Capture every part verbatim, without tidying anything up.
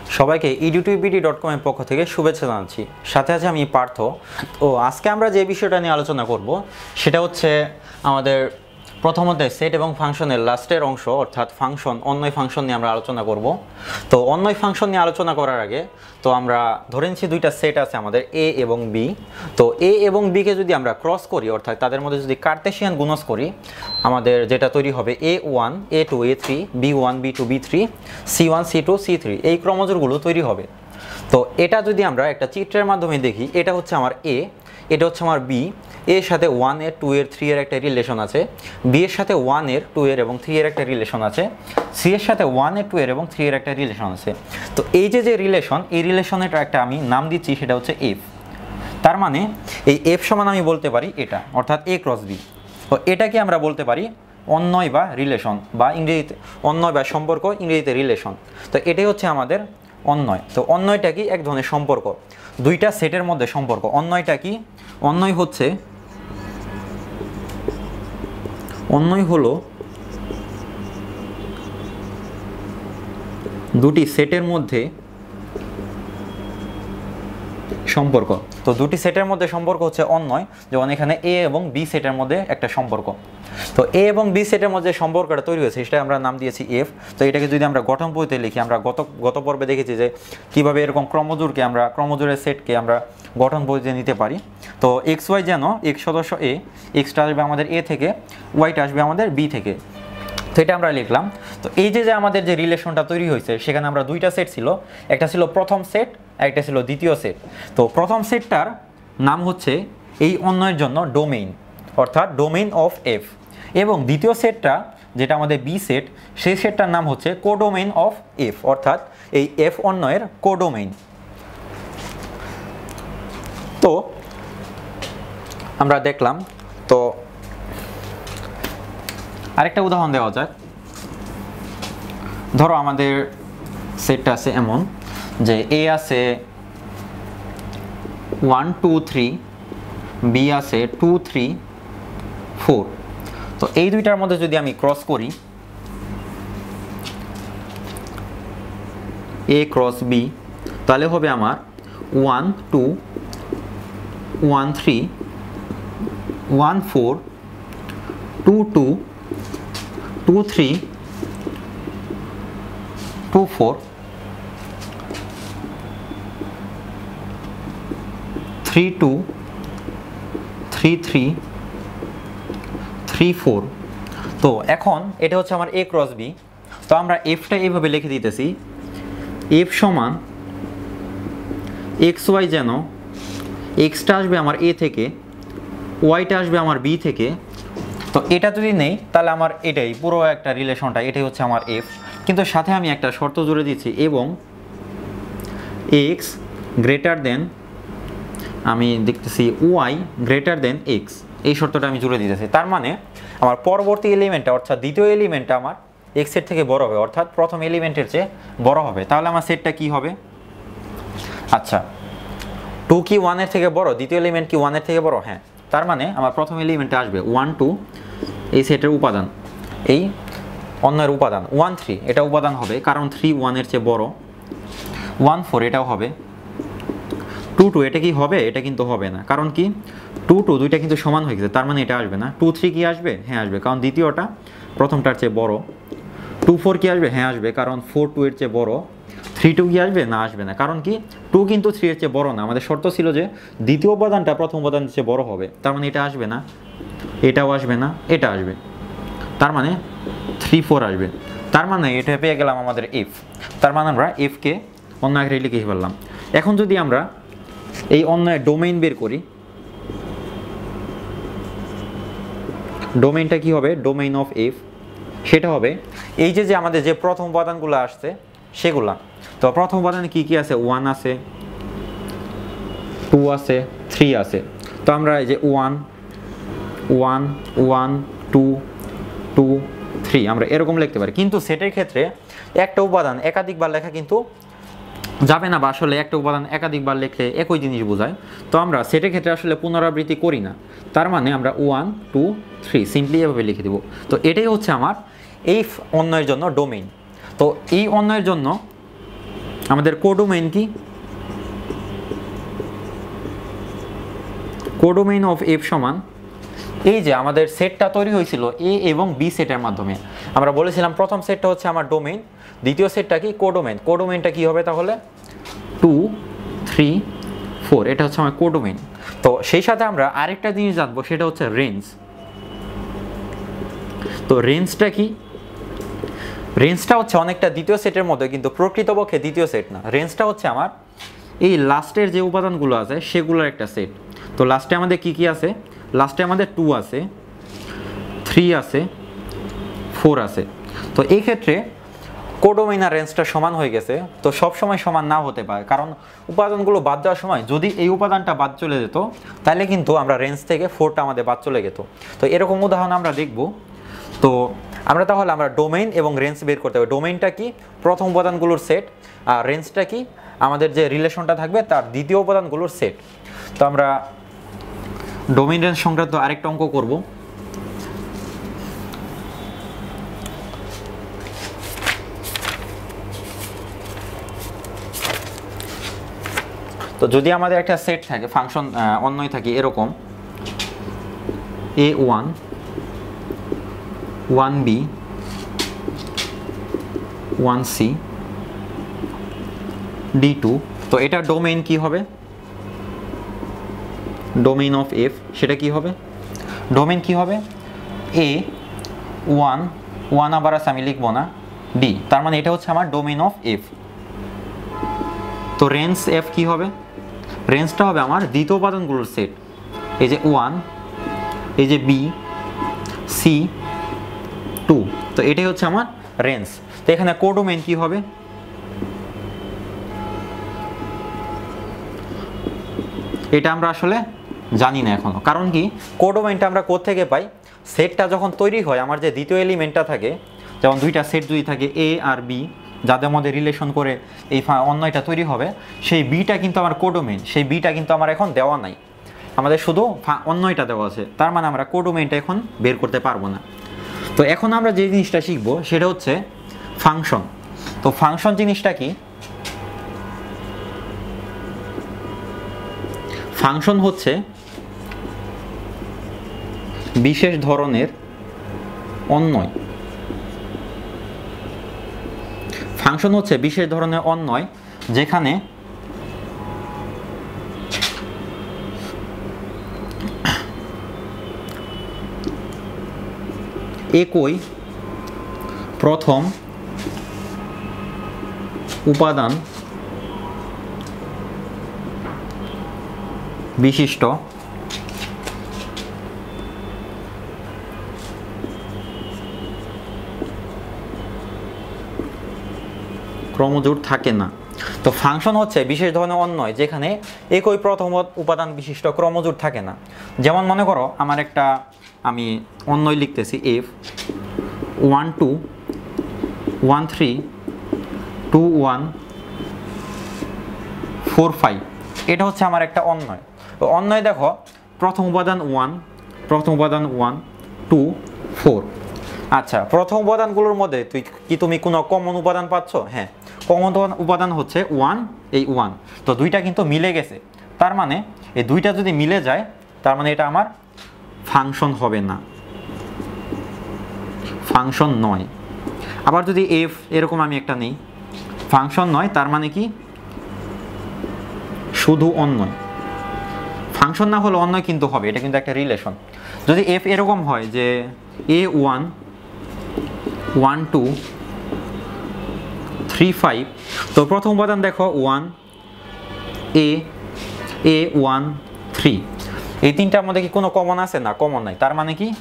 সবাইকে ইডিউটিভিডি dot com এর পক্ষ থেকে শুভেচ্ছা জানাচ্ছি। সাথে আছে আমি পার্থ। ও আজকে আমরা যে বিষয়টা নিয়ে আলোচনা করব সেটা হচ্ছে আমাদের প্রথমত সেট এবং ফাংশনের লাস্টের অংশ, অর্থাৎ ফাংশন অন্যয় ফাংশন নিয়ে আমরা আলোচনা করব। তো অন্যয় ফাংশন নিয়ে আলোচনা করার আগে তো আমরা ধরে নিচ্ছি দুইটা সেট আছে আমাদের এ এবং বি। তো এ এবং বিকে যদি আমরা ক্রস করি, অর্থাৎ তাদের মধ্যে যদি কার্টেশিয়ান গুণজ করি, আমাদের যেটা তৈরি হবে A one A two A three B one B two B three C one C two C three এই ক্রমজোরগুলো তৈরি হবে। তো এটা যদি আমরা একটা চিত্রের মাধ্যমে দেখি, এটা হচ্ছে আমার এ, এটা হচ্ছে আমার বি, এর সাথে ওয়ান এর টু এর থ্রি এর একটা রিলেশন আছে, বি এর সাথে ওয়ান এর টু এর এবং থ্রি এর একটা রিলেশন আছে, সি এর সাথে ওয়ান এর টু এর এবং থ্রি এর একটা রিলেশন আছে। তো এই যে যে রিলেশন, এই রিলেশনের একটা আমি নাম দিচ্ছি, সেটা হচ্ছে এফ। তার মানে এই এফ সমান আমি বলতে পারি এটা, অর্থাৎ এ ক্রস বি। তো এটাকে আমরা বলতে পারি অন্যয় বা রিলেশন, বা ইংরেজিতে অন্যয় বা সম্পর্ক, ইংরেজিতে রিলেশন। তো এটাই হচ্ছে আমাদের অন্যয়। তো অন্যয়টা কি? এক ধরনের সম্পর্ক, দুইটা সেটের মধ্যে সম্পর্ক। অন্যয়টা কি? অন্যয় হচ্ছে অন্যয় হলো দুটি সেটের মধ্যে সম্পর্ক। তো দুটি সেটের মধ্যে সম্পর্ক হচ্ছে অন্যয়, যেমন এখানে এ এবং বি সেটের মধ্যে একটা সম্পর্ক। তো এ এবং বি সেটের মধ্যে সম্পর্কটা তৈরি হয়েছে, সেটা আমরা নাম দিয়েছি এফ। তো এটাকে যদি আমরা গঠন পদ্ধতিতে লিখি, আমরা গত গত পর্বে দেখেছি যে কীভাবে এরকম ক্রমজোরকে আমরা ক্রমজোরের সেটকে আমরা গঠন পদ্ধতিতে নিতে পারি। তো এক্স ওয়াই যেন এক্স সদস্য এ, এক্সটা আসবে আমাদের এ থেকে, ওয়াইটা আসবে আমাদের বি থেকে। তো এটা আমরা লিখলাম। তো এই যে যে আমাদের যে রিলেশনটা তৈরি হয়েছে, সেখানে আমরা দুইটা সেট ছিল, একটা ছিল প্রথম সেট, একটা ছিল দ্বিতীয় সেট। তো প্রথম সেটটার নাম হচ্ছে এই অন্যয়ের জন্য ডোমেইন, অর্থাৎ ডোমেইন অফ এফ, এবং দ্বিতীয় সেটটা যেটা আমাদের বি সেট, সেই সেটটার নাম হচ্ছে কোডোমেইন অফ এফ, অর্থাৎ এই এফ অন্যয়ের কোডোমেইন। তো আমরা দেখলাম। তো আরেকটা উদাহরণ দেওয়া যাক। ধরো আমাদের সেটটা আছে এমন যে এ আছে ওয়ান টু থ্রি, বি আছে টু থ্রি ফোর। তো এই দুইটার মধ্যে যদি আমি ক্রস করি, এ ক্রস বি, তাহলে হবে আমার one two one three one four two two two three two four three two three three three four. তো এখন এটা হচ্ছে আমার এ ক্রস বি। তো আমরা এফটা এইভাবে লিখে দিতেছি, এফ সমান এক্স ওয়াই, যেন এক্সটা আসবে আমার এ থেকে, ওয়াইটা আসবে আমার বি থেকে। তো এটা যদি নেই, তাহলে আমার এটাই পুরো একটা রিলেশনটা, এটাই হচ্ছে আমার এফ। কিন্তু সাথে আমি একটা শর্ত জুড়ে দিচ্ছি, এবং এক্স গ্রেটার দেন, আমি দেখতেছি ওয়াই গ্রেটার দেন এক্স, এই শর্তটা আমি জুড়ে দিতেছি। তার মানে আমার পরবর্তী এলিমেন্টটা, অর্থাৎ দ্বিতীয় এলিমেন্টটা আমার এক্সের থেকে বড় হবে, অর্থাৎ প্রথম এলিমেন্টের চেয়ে বড় হবে। তাহলে আমার সেটটা কি হবে? আচ্ছা, টু কি ওয়ানের থেকে বড়? দ্বিতীয় এলিমেন্ট কি ওয়ানের থেকে বড়? হ্যাঁ। তার মানে আমার প্রথম এলিমেন্টে আসবে ওয়ান টু, এই সেটের উপাদান, এই অন্যের উপাদান ওয়ান থ্রি, এটা উপাদান হবে কারণ থ্রি ওয়ানের চেয়ে বড়। ওয়ান ফোর এটাও হবে। টু টু এটা কি হবে? এটা কিন্তু হবে না, কারণ কি টু টু দুইটা কিন্তু সমান হয়ে গেছে, তার মানে এটা আসবে না। টু থ্রি কি আসবে? হ্যাঁ আসবে, কারণ দ্বিতীয়টা প্রথমটার চেয়ে বড়। টু ফোর কি আসবে? হ্যাঁ আসবে, কারণ ফোর টু এর চেয়ে বড়। থ্রি টু কি আসবে? না আসবে না, কারণ কি টু কিন্তু থ্রি এর চেয়ে বড় না। আমাদের শর্ত ছিল যে দ্বিতীয় উপাদানটা প্রথম উপাদানের চেয়ে বড় হবে, তার মানে এটা আসবে না, এটাও আসবে না, এটা আসবে। তার মানে থ্রি ফোর আসবে। তার মানে এটা পেয়ে গেলাম আমাদের এফ। তার মানে আমরা এফকে অন্য আকারে লিখে ফেললাম। এখন যদি আমরা এই অন্যের ডোমেইন বের করি, ডোমেইনটা কি হবে? ডোমেইন অফ এফ, সেটা হবে এই যে যে আমাদের যে প্রথম উপাদানগুলো আসছে সেগুলা। তো প্রথম উপাদানে কি কি আছে? ওয়ান আছে, টু আছে, থ্রি আছে। তো আমরা এই যে one one one two two three আমরা এরকম লিখতে পারি। কিন্তু সেটের ক্ষেত্রে একটা উপাদান একাধিকবার লেখা কিন্তু যাবে না, বা আসলে একটা উপাদান একাধিকবার লিখলে একই জিনিস বোঝায়। তো আমরা সেটের ক্ষেত্রে আসলে পুনরাবৃত্তি করি না, তার মানে আমরা ওয়ান টু থ্রি সিম্পলি এভাবে লিখে দেব। তো এটাই হচ্ছে আমার এই অন্যের জন্য ডোমেইন। তো এই অন্যের জন্য আমাদের কোডোমেইন কি? কোডোমেইন অফ এফ সমান এই যে আমাদের সেটটা তৈরি হয়েছিল এ এবং বি সেটের মাধ্যমে। আমরা বলেছিলাম প্রথম সেটটা হচ্ছে আমার ডোমেইন, দ্বিতীয় সেটটা কি? কোডোমেইন। কোডোমেইনটা কি হবে তাহলে? টু থ্রি ফোর, এটা হচ্ছে আমার কোডোমেইন। তো সেই সাথে আমরা আরেকটা জিনিস জানবো, সেটা হচ্ছে রেঞ্জ। তো রেঞ্জটা কি? রেঞ্জটা হচ্ছে অনেকটা দ্বিতীয় সেটের মধ্যে, কিন্তু প্রকৃতপক্ষে দ্বিতীয় সেট না। রেঞ্জটা হচ্ছে আমার এই লাস্টের যে উপাদানগুলো আছে সেগুলোর একটা সেট। তো লাস্টে আমাদের কি কি আছে? লাস্টে আমাদের টু আছে, থ্রি আছে, ফোর আছে। তো এই ক্ষেত্রে কোডোমেইন আর রেঞ্জটা সমান হয়ে গেছে। তো সব সময় সমান না হতে পারে, কারণ উপাদানগুলো বাদ দেওয়ার সময় যদি এই উপাদানটা বাদ চলে যেত তাহলে কিন্তু আমরা রেঞ্জ থেকে ফোরটা আমাদের বাদ চলে যেত। তো এরকম উদাহরণ আমরা দেখব। তো আমরা তাহলে আমরা ডোমেইন এবং রেঞ্জ বের করতে হবে। ডোমেইনটা কি? প্রথম উপাদানগুলোর সেট। আর রেঞ্জটা কি? আমাদের যে রিলেশনটা থাকবে তার দ্বিতীয় উপাদানগুলোর সেট। তো আমরা ডোমেইন রেঞ্জ সংক্রান্ত আরেকটা অঙ্ক করব। তো যদি আমাদের একটা সেট থাকে, ফাংশন অন্যই থাকে এরকম A one, one B, one C, D two, তো এটা ডোমেইন কি হবে? ডোমেইন অফ এফ সেটা কি হবে? ডোমেইন কি হবে? এ ওয়ান, ওয়ান আবার আছে আমি লিখবো না, ডি, তার মানে এটা হচ্ছে আমার ডোমেইন অফ এফ। তো রেঞ্জ এফ কি হবে? রেঞ্জটা হবে আমার দ্বিতীয় উপাদানগুলোর সেট। এই যে ওয়ান, এই যে বি, সি, টু, তো এটাই হচ্ছে আমার রেঞ্জ। তো এখানে কোডোমেইন কি হবে? এটা আমরা আসলে জানি না এখনো। কারণ কি? কোডোমেইনটা আমরা কোথা থেকে পাই? সেটটা যখন তৈরি হয়, আমার যে দ্বিতীয় এলিমেন্টটা থাকে, যেমন দুইটা সেট যদি থাকে এ আর বি, যাদের মধ্যে রিলেশন করে এই অন্যটা তৈরি হবে, সেই বিটা কিন্তু আমার কোডোমেইন। সেই বিটা কিন্তু আমার এখন দেওয়া নাই, আমাদের শুধু অন্যটা দেওয়া আছে। তার মানে আমরা কোডোমেইনটা এখন বের করতে পারবো না। তো এখন আমরা যে জিনিসটা শিখবো সেটা হচ্ছে ফাংশন। তো ফাংশন জিনিসটা কি? ফাংশন হচ্ছে বিশেষ ধরনের অন্বয়। ফাংশন হচ্ছে বিশেষ ধরনের অন্বয় যেখানে একই প্রথম উপাদান বিশিষ্ট ক্রমজোড় থাকে না। তো ফাংশন হচ্ছে বিশেষ ধরনের অন্বয় যেখানে একই প্রথম উপাদান বিশিষ্ট ক্রমজোড় থাকে না। যেমন মনে করো আমার একটা, আমি অন্বয় লিখতেছি F one two, one three, two one, four five, এটা হচ্ছে আমার একটা অন্বয়। তো অন্বয় দেখো প্রথম উপাদান ওয়ান, প্রথম উপাদান ওয়ান, টু, ফোর। আচ্ছা, প্রথম উপাদানগুলোর মধ্যে তুই কি তুমি কোনো কমন উপাদান পাচ্ছ? হ্যাঁ, কমন উপাদান হচ্ছে ওয়ান, এই ওয়ান। তো দুইটা কিন্তু মিলে গেছে, তার মানে এই দুইটা যদি মিলে যায় তার মানে এটা আমার ফাংশন হবে না, ফাংশন নয়। আবার যদি এফ এরকম আমি একটা নেই, ফাংশন নয়, তার মানে কি? শুধু অন্যয়। ফাংশন না হলে অন্যয় কিন্তু হবে, এটা কিন্তু একটা রিলেশন। যদি এফ এরকম হয় যে A one, one two, three five, তো প্রথম উপাদান দেখো one, A, A one, three, এই তিনটার মধ্যে কি কোনো কমন আছে? না, কমন নাই। তার মানে কি?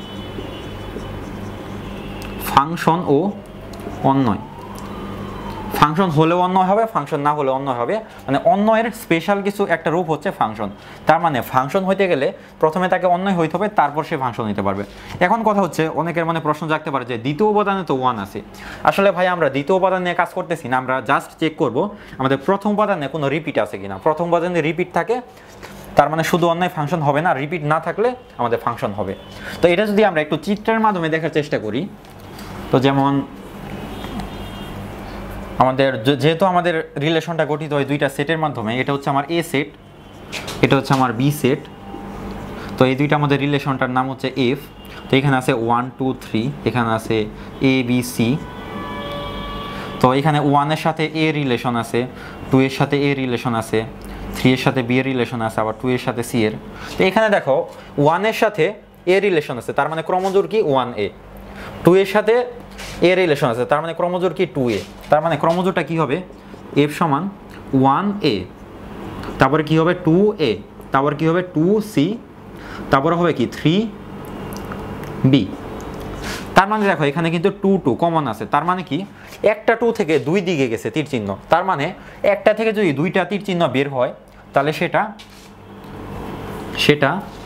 ফাংশন ও অন্যয়। ফাংশন হলেও অন্যয় হবে, ফাংশন না হলে অন্যয় হবে। মানে অন্যয়ের স্পেশাল কিছু একটা রূপ হচ্ছে ফাংশন। তার মানে ফাংশন হইতে গেলে প্রথমে তাকে অন্যয় হইতে হবে, তারপর সে ফাংশন হইতে পারবে। এখন কথা হচ্ছে, অনেকের মনে প্রশ্ন জাগতে পারে যে দ্বিতীয় উপাদানে তো ওয়ান আছে। আসলে ভাই আমরা দ্বিতীয় উপাদান নিয়ে কাজ করতেছি না, আমরা জাস্ট চেক করব আমাদের প্রথম উপাদানে কোনো রিপিট আছে কিনা। প্রথম উপাদানে রিপিট থাকে তার মানে শুধু অন্যয় ফাংশন হবে না, রিপিট না থাকলে আমাদের ফাংশন হবে। তো এটা যদি আমরা একটু চিত্রের মাধ্যমে দেখার চেষ্টা করি, তো যেমন আমাদের যেহেতু আমাদের রিলেশনটা গঠিত হয় দুইটা সেটের মাধ্যমে, এটা হচ্ছে আমার এ সেট, এটা হচ্ছে আমার বি সেট। তো এই দুইটা আমাদের রিলেশনটার নাম হচ্ছে এফ। তো এখানে আছে ওয়ান টু থ্রি, এখানে আছে এ বি সি। তো এখানে ওয়ানের সাথে এ রিলেশন আছে, টু এর সাথে এ রিলেশন আছে, থ্রি এর সাথে বি এর রিলেশন আছে, আবার টু এর সাথে সি এর। তো এখানে দেখো ওয়ানের সাথে এ রিলেশন আছে, তার মানে ক্রমজোড় কি ওয়ান এ। টু এর সাথে এ রিলেশন আছে, তার মানে ক্রমজোড় কি টু এ। তার মানে ক্রমজোড়টা কি হবে, এফ সমান ওয়ান এ, তারপরে কি হবে টু এ, তারপর কি হবে টু সি, তারপরে হবে কি থ্রি বি। তার মানে দেখো এখানে কিন্তু টু টু কমন আছে, তার মানে কি একটা টু থেকে দুই দিকে গেছে তীর চিহ্ন, তার মানে একটা থেকে যদি দুইটা তীর চিহ্ন বের হয় তাহলে সেটা সেটা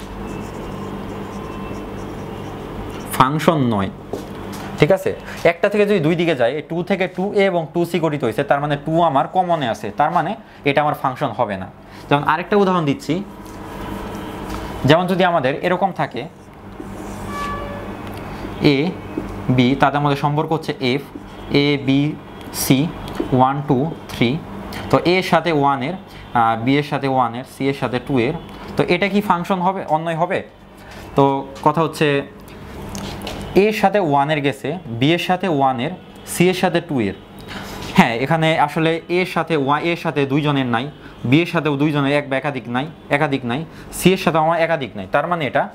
ফাংশন নয়। ঠিক আছে, একটা থেকে যদি দুই দিকে যায়, টু থেকে টু এ এবং টু সি গঠিত হয়েছে, তার মানে টু আমার কমনে আছে, তার মানে এটা আমার ফাংশন হবে না। যেমন আরেকটা উদাহরণ দিচ্ছি, যেমন যদি আমাদের এরকম থাকে এ বি, তাদের মধ্যে সম্পর্ক হচ্ছে F, A B C one two three. তো এর সাথে ওয়ানের, বি এর সাথে ওয়ানের, সি এর সাথে টু এর, তো এটা কি ফাংশন হবে, অন্যই হবে? তো কথা হচ্ছে এর সাথে ওয়ানের গেছে, বি এর সাথে ওয়ানের, সি এর সাথে টু এর। হ্যাঁ, এখানে আসলে এর সাথে ওয়া এর সাথে দুইজনের নাই, বি এর সাথেও দুইজনের এক বা একাধিক নাই, একাধিক নাই, সি এর সাথে আমার একাধিক নাই, তার মানে এটা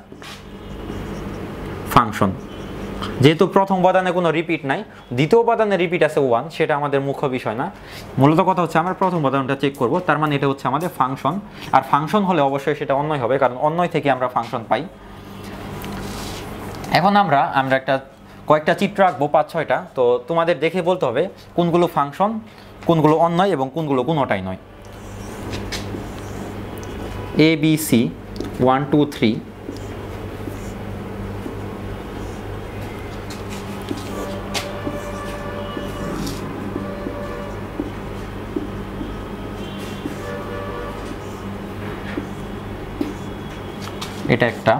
ফাংশন। যেহেতু প্রথম উপাদানে কোনো রিপিট নাই, দ্বিতীয় উপাদানে রিপিট আছে ওয়ান, সেটা আমাদের মুখ্য বিষয় না। মূলত কথা হচ্ছে আমরা প্রথম উপাদানটা চেক করব, তার মানে এটা হচ্ছে আমাদের ফাংশন। আর ফাংশন হলে অবশ্যই সেটা অন্যই হবে, কারণ অন্যই থেকে আমরা ফাংশন পাই। এখন আমরা আমরা একটা কয়েকটা চিত্র আঁকবো, পাঁচ ছয়টা। তো তোমাদের দেখে বলতে হবে কোনগুলো ফাংশন, কোনগুলো অন্যয় এবং কোনগুলো কোনোটাই নয়। A B C one two three, এটা একটা।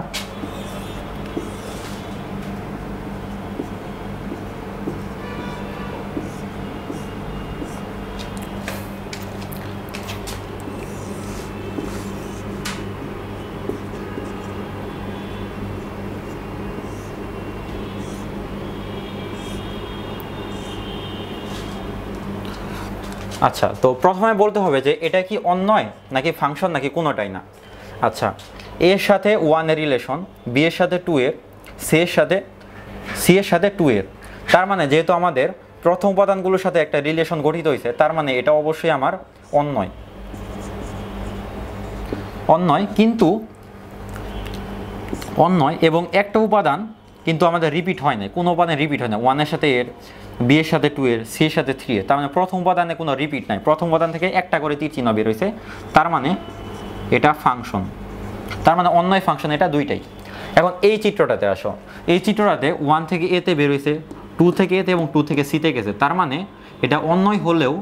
আচ্ছা, তো প্রথমে বলতে হবে যে এটা কি অন্যয় নাকি ফাংশন নাকি কোনোটাই না। আচ্ছা, এর সাথে ওয়ানের রিলেশন, বি এর সাথে টু এর, সি এর সাথে সি এর সাথে টু এর, তার মানে যেহেতু আমাদের প্রথম উপাদানগুলোর সাথে একটা রিলেশন গঠিত হয়েছে, তার মানে এটা অবশ্যই আমার অন্যয়। অন্যয় কিন্তু অন্যয় এবং একটা উপাদান কিন্তু আমাদের রিপিট হয় না, কোনো উপাদান রিপিট হয় না। ওয়ানের সাথে এর, বি এর সাথে টু এর, সি এর সাথে থ্রি এর, তার মানে প্রথম উপাদানে কোনো রিপিট নাই, প্রথম উপাদান থেকে একটা করে তীর চিহ্ন বের হয়েছে, তার মানে এটা ফাংশন। তার মানে অন্যয় ফাংশন, এটা দুইটাই। এখন এই চিত্রটাতে আসো, এই চিত্রটাতে ওয়ান থেকে এতে বের হয়েছে, টু থেকে এতে এবং টু থেকে সিতে গেছে, তার মানে এটা অন্যয় হলেও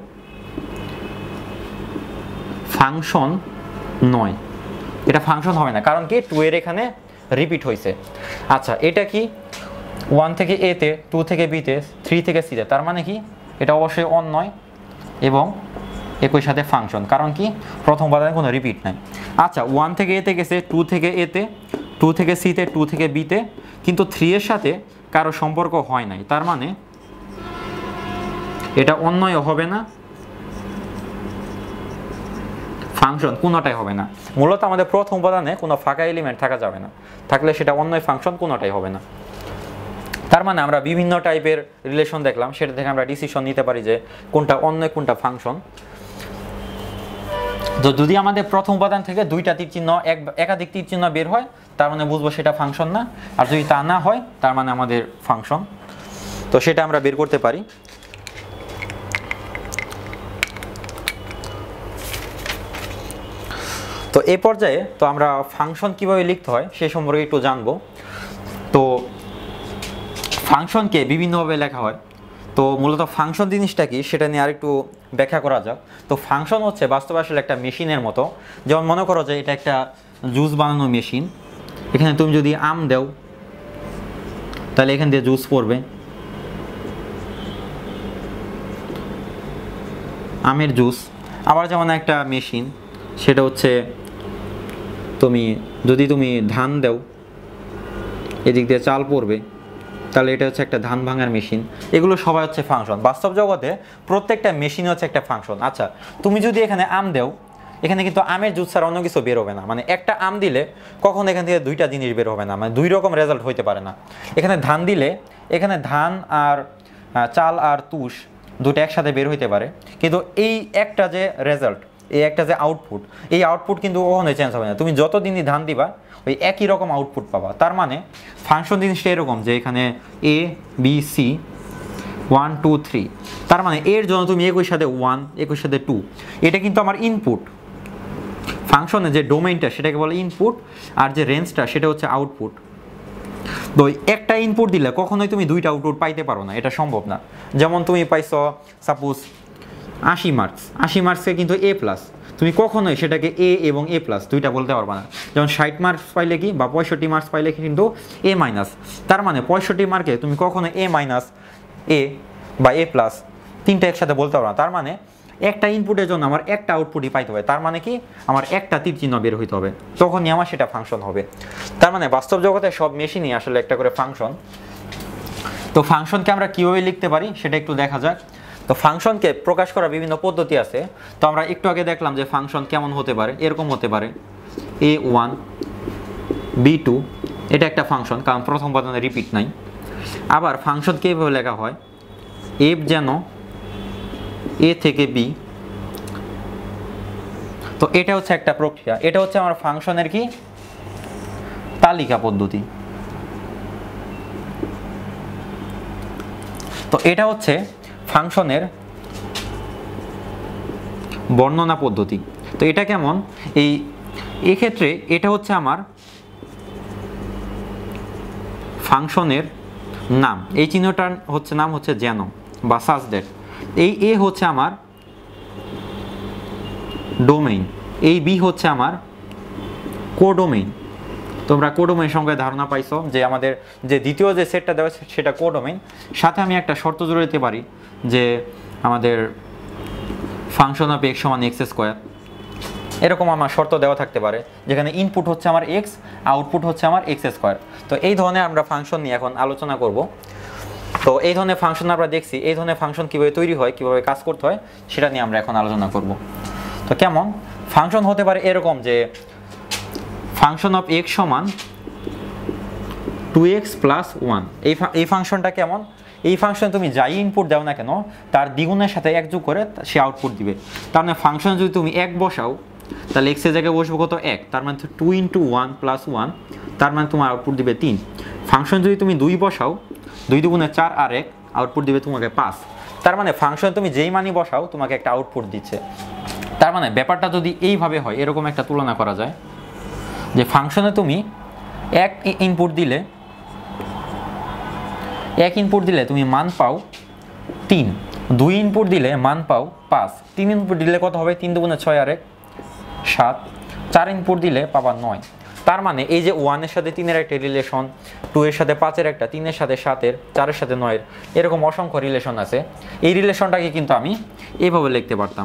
ফাংশন নয়, এটা ফাংশন হবে না। কারণ কি, টু এর এখানে রিপিট হয়েছে। আচ্ছা, এটা কি ওয়ান থেকে এতে, টু থেকে বিতে, থ্রি থেকে সিতে, তার মানে কি এটা অবশ্যই অন্যয় এবং একই সাথে ফাংশন, কারণ কি প্রথম উপাদানে কোনো রিপিট নাই। আচ্ছা, ওয়ান থেকে এতে গেছে, টু থেকে এতে, টু থেকে সিতে, টু থেকে বিতে, কিন্তু থ্রি এর সাথে কারো সম্পর্ক হয় নাই, তার মানে এটা অন্যয় হবে না, ফাংশন কোনোটাই হবে না। মূলত আমাদের প্রথম উপাদানে কোনো ফাঁকা এলিমেন্ট থাকা যাবে না, থাকলে সেটা অন্যয় ফাংশন কোনোটাই হবে না। তার মানে আমরা বিভিন্ন টাইপের রিলেশন দেখলাম, সেটা থেকে আমরা ডিসিশন নিতে পারি যে কোনটা অন্যয় কোনটা ফাংশন। তো যদি আমাদের প্রথম উপাদান থেকে দুইটা তীর চিহ্ন, এক একাধিক তীর চিহ্ন বের হয়, তার মানে বুঝবো সেটা ফাংশন না। আর যদি তা না হয়, তার মানে আমাদের ফাংশন। তো সেটা আমরা বের করতে পারি। তো এই পর্যায়ে তো আমরা ফাংশন কিভাবে লিখতে হয় সে সম্পর্কে একটু জানবো। তো ফাংশনকে বিভিন্নভাবে লেখা হয়। তো মূলত ফাংশন জিনিসটা কি সেটা নিয়ে আরেকটু ব্যাখ্যা করা যাক। তো ফাংশন হচ্ছে বাস্তবে আসলে একটা মেশিনের মতো। যেমন মনে করো যে এটা একটা জুস বানানো মেশিন, এখানে তুমি যদি আম দাও তাহলে এখান দিয়ে জুস পড়বে, আমের জুস। আবার যেমন একটা মেশিন, সেটা হচ্ছে তুমি যদি তুমি ধান দাও, এদিক দিয়ে চাল পড়বে, তাহলে এটা হচ্ছে একটা ধান ভাঙার মেশিন। এগুলো সবাই হচ্ছে ফাংশন। বাস্তব জগতে প্রত্যেকটা মেশিন হচ্ছে একটা ফাংশন। আচ্ছা, তুমি যদি এখানে আম দাও, এখানে কিন্তু আমের জুস ছাড়া অন্য কিছু বের হবে না। মানে একটা আম দিলে কখন এখান থেকে দুইটা জিনিস বের হবে না, মানে দুই রকম রেজাল্ট হইতে পারে না। এখানে ধান দিলে এখানে ধান আর চাল আর তুষ দুটো একসাথে বের হইতে পারে, কিন্তু এই একটা যে রেজাল্ট, এই একটা যে আউটপুট, এই আউটপুট কিন্তু কখনোই চেঞ্জ হবে না। তুমি যত দিনই ধান দিবা ওই একই রকম আউটপুট পাবা। তার মানে ফাংশন জিনিসটা এরকম যে এখানে A B C one two three, তার মানে এর জন্য তুমি একই সাথে ওয়ান একই সাথে টু, এটা কিন্তু আমার ইনপুট। ফাংশনে যে ডোমেইনটা সেটাকে বলে ইনপুট, আর যে রেঞ্জটা সেটা হচ্ছে আউটপুট। তো একটা ইনপুট দিলে কখনোই তুমি দুইটা আউটপুট পাইতে পারো না, এটা সম্ভব না। যেমন তুমি পাইছো সাপোজ আশি মার্কস, আশি মার্কসে কিন্তু এ প্লাস, তুমি কখনোই সেটাকে এ এবং এ প্লাস দুইটা বলতে পারবা না। যেমন ষাট মার্কস পাইলে কি বা পঁয়ষট্টি মার্কস পাইলে কি কিন্তু এ মাইনাস, তার মানে পঁয়ষট্টি মার্কে তুমি কখনো এ মাইনাস এ বা এ প্লাস তিনটা একসাথে বলতে পারো না। তার মানে একটা ইনপুটের জন্য আমার একটা আউটপুটই পাইতে হবে, তার মানে কি আমার একটা তীর চিহ্ন বের হইতে হবে, তখনই আমার সেটা ফাংশন হবে। তার মানে বাস্তব জগতে সব মেশিনই আসলে একটা করে ফাংশন। তো ফাংশনকে আমরা কীভাবে লিখতে পারি সেটা একটু দেখা যাক। তো ফাংশনকে প্রকাশ করার বিভিন্ন পদ্ধতি আছে। তো আমরা একটু আগে দেখলাম যে ফাংশন কেমন হতে পারে, এরকম হতে পারে এ ওয়ান বি টু, এটা একটা ফাংশন কারণ প্রথম পদে রিপিট নাই। আবার ফাংশনকে এইভাবে লেখা হয় এফ যেন এ থেকে বি। তো এটা হচ্ছে একটা প্রক্রিয়া, এটা হচ্ছে আমার ফাংশনের কি তালিকা পদ্ধতি। তো এটা হচ্ছে ফাংশনের বর্ণনা পদ্ধতি। তো এটা কেমন, এই এক্ষেত্রে এটা হচ্ছে আমার ফাংশনের নাম, এই চিহ্নটার হচ্ছে নাম হচ্ছে যেন বা সাজ দ্যাট। এই এ হচ্ছে আমার ডোমেইন, এই বি হচ্ছে আমার কোডোমেইন। তোমরা কোডোমেইন সংখ্যায় ধারণা পাইছো যে আমাদের যে দ্বিতীয় যে সেটটা দেওয়া সেটা কোডোমেইন। সাথে আমি একটা শর্ত জুড়ে দিতে পারি যে আমাদের ফাংশন অফ এক্স সমান এক্স স্কোয়ার, এরকম আমার শর্ত দেওয়া থাকতে পারে, যেখানে ইনপুট হচ্ছে আমার এক্স, আউটপুট হচ্ছে আমার এক্স স্কোয়ার। তো এই ধরনের আমরা ফাংশন নিয়ে এখন আলোচনা করব। তো এই ধরনের ফাংশন আমরা দেখছি, এই ধরনের ফাংশন কীভাবে তৈরি হয়, কীভাবে কাজ করতে হয় সেটা নিয়ে আমরা এখন আলোচনা করব। তো কেমন ফাংশন হতে পারে এরকম যে ফাংশন অফ এক্স সমান টু এক্স প্লাস ওয়ান। এই এই ফাংশনটা কেমন, এই ফাংশন তুমি যাই ইনপুট দাও না কেন তার দ্বিগুণের সাথে এক যোগ করে সে আউটপুট দিবে। তার মানে ফাংশন যদি তুমি এক বসাও তাহলে এক্সের জায়গায় বসবো কত এক, তার মানে two into one plus one, তার মানে তোমার আউটপুট দিবে তিন। ফাংশন যদি তুমি দুই বসাও, দুই দুগুণে চার আর এক, আউটপুট দিবে তোমাকে পাঁচ। তার মানে ফাংশন তুমি যেই মানই বসাও তোমাকে একটা আউটপুট দিচ্ছে। তার মানে ব্যাপারটা যদি এইভাবে হয়, এরকম একটা তুলনা করা যায় যে ফাংশনে তুমি এক ইনপুট দিলে এক ইনপুট দিলে তুমি মান পাও তিন, দুই ইনপুট দিলে মান পাও পাঁচ, তিন ইনপুট দিলে কত হবে তিন দুগুণে ছয় আর এক সাত, চার ইনপুট দিলে পাবা নয়। তার মানে এই যে ওয়ানের সাথে তিনের একটা রিলেশন, টু এর সাথে পাঁচের একটা, তিনের সাথে সাতের, চারের সাথে নয়ের, এরকম অসংখ্য রিলেশন আছে। এই রিলেশনটাকে কিন্তু আমি এইভাবে লিখতে পারতাম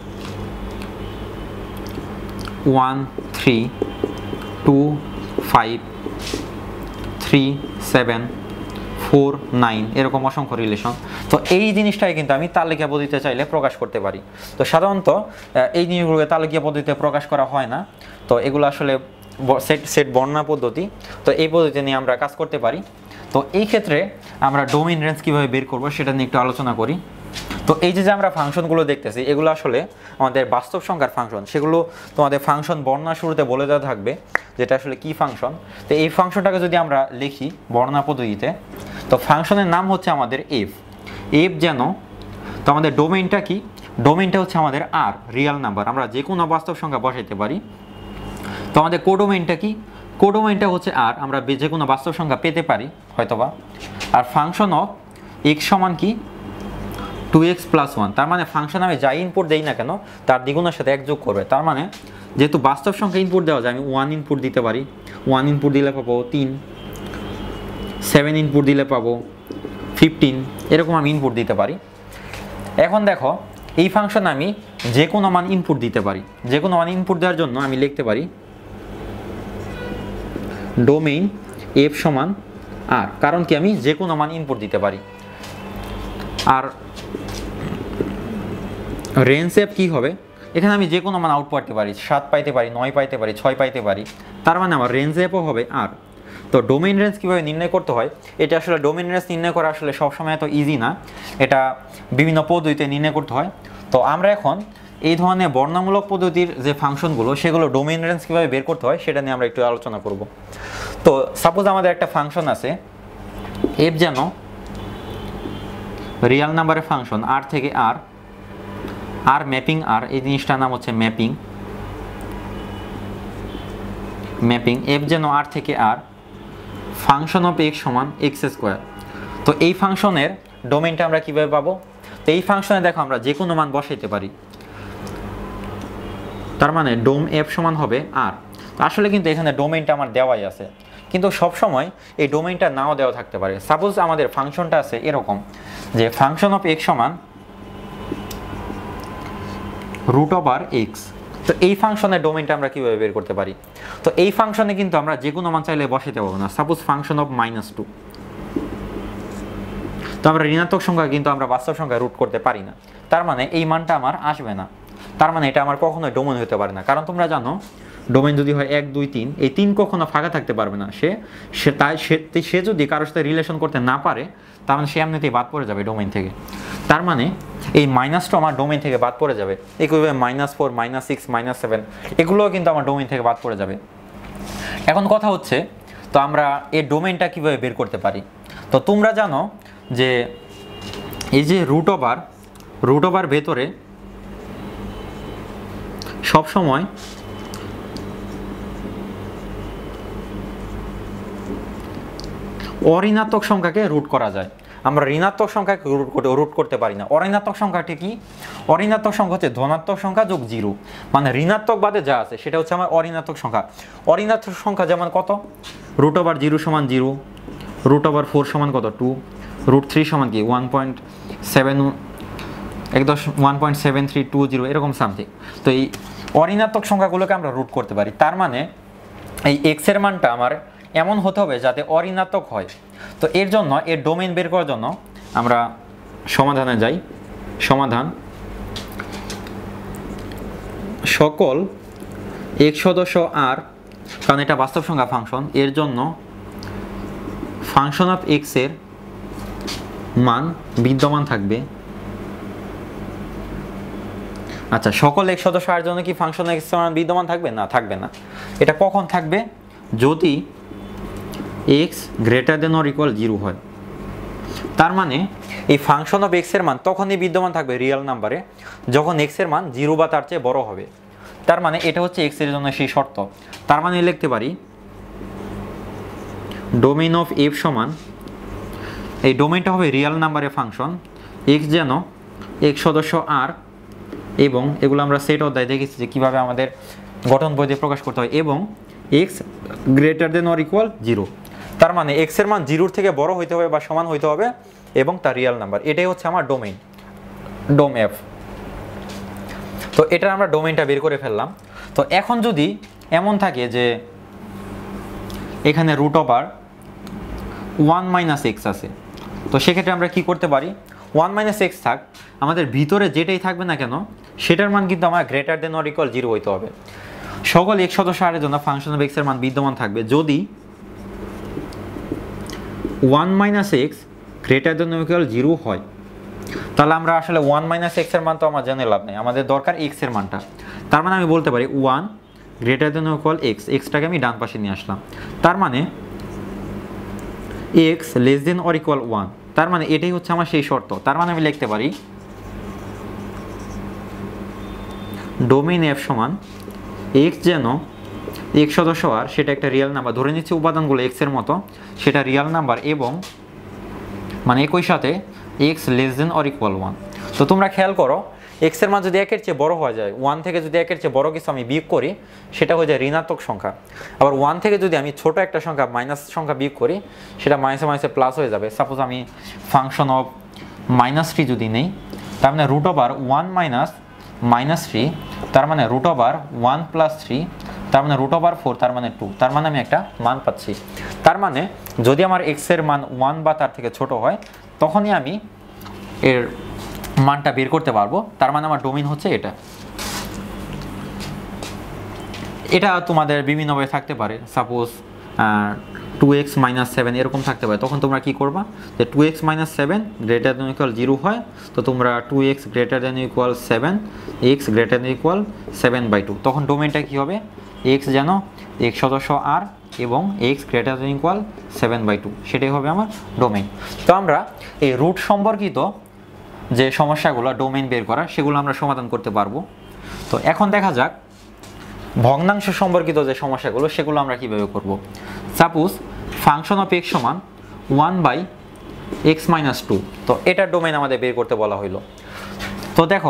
one three two five three seven four nine, এরকম অসংখ্য রিলেশন। তো এই জিনিসটাই কিন্তু আমি তালিকা পদ্ধতিতে চাইলে প্রকাশ করতে পারি। তো সাধারণত এই জিনিসগুলোকে তালিকা পদ্ধতিতে প্রকাশ করা হয় না, তো এগুলো আসলে সেট সেট বর্ণনা পদ্ধতি। তো এই পদ্ধতি নিয়ে আমরা কাজ করতে পারি। তো এই ক্ষেত্রে আমরা ডোমেইন রেঞ্জ কীভাবে বের করবো সেটা নিয়ে একটু আলোচনা করি। তো এই যে যে আমরা ফাংশনগুলো দেখতেছি এগুলো আসলে আমাদের বাস্তব সংখ্যার ফাংশন, সেগুলো তোমাদের ফাংশন বর্ণনা শুরুতে বলে দেওয়া থাকবে যেটা আসলে কি ফাংশন। তো এই ফাংশনটাকে যদি আমরা লিখি বর্ণনা পদ্ধতিতে, তো ফাংশনের নাম হচ্ছে আমাদের এফ। এফ যেন, তো আমাদের ডোমেইনটা কি, ডোমেইনটা হচ্ছে আমাদের আর, রিয়েল নাম্বার, আমরা যে কোনো বাস্তব সংখ্যা বসাইতে পারি। তো আমাদের কোডোমেইনটা কি, কোডোমেইনটা হচ্ছে আর, আমরা যে কোনো বাস্তব সংখ্যা পেতে পারি হয়তোবা। আর ফাংশন অফ এক্স সমান কি টু এক্স প্লাস ওয়ান, তার মানে ফাংশন আমি যাই ইনপুট দেই না কেন তার দ্বিগুণের সাথে এক যোগ করবে। তার মানে যেহেতু বাস্তব সংখ্যা ইনপুট দেওয়া যায়, আমি ওয়ান ইনপুট দিতে পারি, ওয়ান ইনপুট দিলে পাবো তিন, সেভেন ইনপুট দিলে পাবো ফিফটিন, এরকম আমি ইনপুট দিতে পারি। এখন দেখো এই ফাংশনে আমি যে কোনো মান ইনপুট দিতে পারি। যে কোনো মান ইনপুট দেওয়ার জন্য আমি লিখতে পারি ডোমেইন এফ সমান আর, কারণ কি আমি যে কোনো মান ইনপুট দিতে পারি। আর রেঞ্জ এফ কী হবে, এখানে আমি যে কোনো মান আউট পাইতে পারি, সাত পাইতে পারি, নয় পাইতে পারি, ছয় পাইতে পারি, তার মানে আমার রেঞ্জ এফও হবে আর। তো ডোমেইন রেঞ্জ কীভাবে নির্ণয় করতে হয়, এটা আসলে ডোমেইন রেঞ্জ নির্ণয় করা আসলে সবসময় এত ইজি না, এটা বিভিন্ন পদ্ধতিতে নির্ণয় করতে হয়। তো আমরা এখন এই ধরনের বর্ণনামূলক পদ্ধতির যে ফাংশনগুলো সেগুলো ডোমেইন রেঞ্জ কীভাবে বের করতে হয় সেটা নিয়ে আমরা একটু আলোচনা করব। তো সাপোজ আমাদের একটা ফাংশন আছে এফ, যেন রিয়াল নাম্বারের ফাংশন আর থেকে আর, আর ম্যাপিং আর, এই জিনিসটার নাম হচ্ছে ম্যাপিং ম্যাপিং এফ যেন আর থেকে আর, ফাংশন অফ এক্স সমান এক্স স্কোয়ার। তো এই ফাংশনের ডোমেইনটা আমরা কীভাবে পাবো, তো এই ফাংশনে দেখো আমরা যে কোনো মান বসাইতে পারি, তার মানে ডোম এফ সমান হবে আর। আসলে কিন্তু এখানে ডোমেইনটা আমার দেওয়াই আছে, কিন্তু সব সময় এই ডোমেইনটা নাও দেওয়া থাকতে পারে। সাপোজ আমাদের ফাংশনটা আছে এরকম যে ফাংশন অফ এক্স সমান রুট ওভার এক্স। তো এই ফাংশনের ডোমেইনটা আমরা কীভাবে বের করতে পারি, তো এই ফাংশনে কিন্তু আমরা যে কোনো মান চাইলে বসাইতে পারবো না। Suppose function of minus two, তো আমরা ঋণাত্মক সংখ্যা কিন্তু আমরা বাস্তব সংখ্যা রুট করতে পারি না, তার মানে এই মানটা আমার আসবে না, তার মানে এটা আমার কখনোই ডোমেইন হতে পারে না। কারণ তোমরা জানো ডোমেইন যদি হয় এক দুই তিন, এই তিন কখনো ফাঁকা থাকতে পারবে না। সে সে তাই সে যদি কারোর সাথে রিলেশন করতে না পারে, তার মানে সে এমনিতেই বাদ পড়ে যাবে ডোমেইন থেকে। তার মানে এই মাইনাসটা আমার ডোমেইন থেকে বাদ পড়ে যাবে। একইভাবে minus four, minus six, minus seven, এগুলোও কিন্তু আমার ডোমেইন থেকে বাদ পড়ে যাবে। এখন কথা হচ্ছে, তো আমরা এই ডোমেইনটা কীভাবে বের করতে পারি, তো তোমরা জানো যে এই যে রুট ওভার রুট ওভার ভেতরে সবসময় অঋণাত্মক সংখ্যাকে রুট করা যায়, আমরা ঋণাত্মক সংখ্যাকে রুট করতে রুট করতে পারি না। অঋণাত্মক সংখ্যাটি কি, অঋণাত্মক সংখ্যা হচ্ছে ধনাত্মক সংখ্যা যোগ জিরো, মানে ঋণাত্মক বাদে যা আছে সেটা হচ্ছে আমার অঋণাত্মক সংখ্যা। অঋণাত্মক সংখ্যা যেমন কত, রুট ওভার জিরো সমান জিরো, রুট ওভার ফোর সমান কত টু, রুট থ্রি সমান কি ওয়ান পয়েন্ট সেভেন এক দশ one point seven three two zero, এরকম সামথিং। তো এই অঋণাত্মক সংখ্যাগুলোকে আমরা রুট করতে পারি, তার মানে এই এক্সের মানটা আমার এমন হতে হবে যাতে অঋণাত্মক হয়। তো এর জন্য এর ডোমেইন বের করার জন্য আমরা সমাধানে যাই। সমাধান সকল এক্স সদস্য আর, কারণ এটা বাস্তব সংখ্যা ফাংশন, এর জন্য ফাংশন অফ এক্স এর মান বিদ্যমান থাকবে। আচ্ছা, সকল এক্স সদস্য আর জন্য কি ফাংশন এক্স এর মান বিদ্যমান থাকবে? না, থাকবে না। এটা কখন থাকবে? যদি X greater than or equal zero হয়। তার মানে এই ফাংশন অফ এক্স এর মান তখনই বিদ্যমান থাকবে রিয়েল নাম্বারে যখন এক্স এর মান জিরো বা তার চেয়ে বড় হবে। তার মানে এটা হচ্ছে এক্স এর জন্য সেই শর্ত। তার মানে লিখতে পারি ডোমেইন অফ এফ সমান, এই ডোমেইনটা হবে রিয়েল নাম্বারের ফাংশন, এক্স যেন এক্স সদস্য আর, এবং এগুলো আমরা সেট অধ্যায় দেখেছি যে কীভাবে আমাদের গঠন বই দিয়ে প্রকাশ করতে হয়, এবং X greater than or equal zero. তার মানে এক্স এর মান জিরোর থেকে বড় হইতে হবে বা সমান হইতে হবে এবং তার রিয়েল নাম্বার। এটাই হচ্ছে আমার ডোমেইন, ডোম এফ। তো এটা আমরা ডোমেইনটা বের করে ফেললাম। তো এখন যদি এমন থাকে যে এখানে root over one minus X আছে, তো সেক্ষেত্রে আমরা কি করতে পারি, ওয়ান মাইনাস এক্স থাক, আমাদের ভিতরে যেটাই থাকবে না কেন সেটার মান কিন্তু আমার greater than or equal zero হইতে হবে। সকল এক্স সদস্য আরের জন্য ফাংশন অফ এক্স এর মান বিদ্যমান থাকবে যদি one minus X greater than or equal zero হয়। তাহলে আমরা আসলে ওয়ান মাইনাস এক্স এর মান তো আমার জেনে লাভ নেই, আমাদের দরকার এক্স এর মানটা। তার মানে আমি বলতে পারি one greater than or equal X, এক্সটাকে আমি ডান পাশে নিয়ে আসলাম। তার মানে X less than or equal one, তার মানে এটাই হচ্ছে আমার সেই শর্ত। তার মানে আমি লিখতে পারি ডোমেইন এফ সমান এক্স যেন এক্স সদস্য আর, সেটা একটা রিয়েল নাম্বার, ধরে নিচ্ছে উপাদানগুলো এক্স এর মতো, সেটা রিয়েল নাম্বার, এবং মানে একই সাথে X less than or equal one. তো তোমরা খেয়াল করো এক্স এর মান যদি একের চেয়ে বড় হয়ে যায়, ওয়ান থেকে যদি একের চেয়ে বড় কিছু আমি বিয়োগ করি সেটা হয়ে যায় ঋণাত্মক সংখ্যা। আবার ওয়ান থেকে যদি আমি ছোট একটা সংখ্যা মাইনাস সংখ্যা বিয়োগ করি সেটা মাইনাসে মাইনাসে প্লাস হয়ে যাবে। সাপোজ আমি ফাংশন অফ মাইনাস থ্রি যদি নেই, তার মানে root over one minus minus three, তার মানে root over one plus three, তার মানে রুট ওভার ফোর, তার মানে টু, তার মানে আমি একটা মান পাচ্ছি। তার মানে যদি আমার এক্সের মান ওয়ান বা তার থেকে ছোট হয় তখনই আমি এর মানটা বের করতে পারবো। তার মানে আমার ডোমেইন হচ্ছে এটা। এটা তোমাদের বিভিন্নভাবে থাকতে পারে, suppose two X minus seven এরকম থাকতে পারে। তখন তোমরা কি করবা, যে two X minus seven greater than equal zero হয়, তো তোমরা two X greater than equal seven, X greater than equal seven by two. তখন ডোমেইনটা কী হবে, এক্স যেন এক্স সদস্য আর এবং X greater than equal seven by two, সেটাই হবে আমার ডোমেইন। তো আমরা এই রুট সম্পর্কিত যে সমস্যাগুলো ডোমেইন বের করা সেগুলো আমরা সমাধান করতে পারবো। তো এখন দেখা যাক ভগ্নাংশ সম্পর্কিত যে সমস্যাগুলো সেগুলো আমরা কীভাবে করব। সাপোজ ফাংশন অফ এক্স সমান one by X minus two, তো এটার ডোমেইন আমাদের বের করতে বলা হইলো। তো দেখো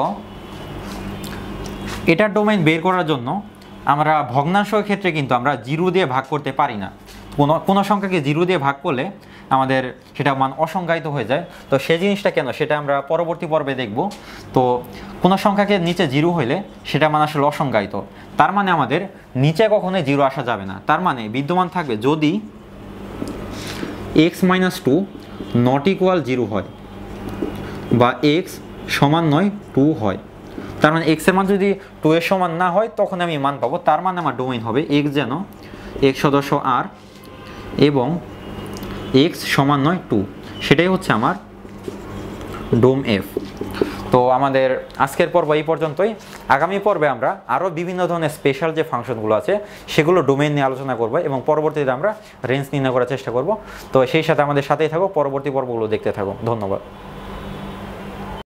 এটার ডোমেইন বের করার জন্য আমরা ভগ্নাংশের ক্ষেত্রে কিন্তু আমরা জিরো দিয়ে ভাগ করতে পারি না। কোনো কোনো সংখ্যাকে জিরো দিয়ে ভাগ করলে আমাদের সেটা মান অসংজ্ঞায়িত হয়ে যায়। তো সেই জিনিসটা কেন সেটা আমরা পরবর্তী পর্বে দেখব। তো কোনো সংখ্যাকে নিচে জিরো হইলে সেটা মান আসলে অসংজ্ঞায়িত, তার মানে আমাদের নিচে কখনোই জিরো আসা যাবে না। তার মানে বিদ্যমান থাকবে যদি X minus two not equal zero হয় বা এক্স সমান নয় টু হয়। তার মানে এক্সের মান যদি টু এর সমান না হয় তখন আমি মান পাবো। তার মানে আমার ডোমেইন হবে এক্স যেন এক্স সদস্য আর এবং এক্স সমান নয় টু, সেটাই হচ্ছে আমার ডোম এফ। তো আমাদের আজকের পর্ব এই পর্যন্তই। আগামী পর্বে আমরা আরও বিভিন্ন ধরনের স্পেশাল যে ফাংশনগুলো আছে সেগুলো ডোমেইন নিয়ে আলোচনা করব এবং পরবর্তীতে আমরা রেঞ্জ নির্ণয় করার চেষ্টা করব। তো সেই সাথে আমাদের সাথেই থাকো, পরবর্তী পর্বগুলো দেখতে থাকো। ধন্যবাদ।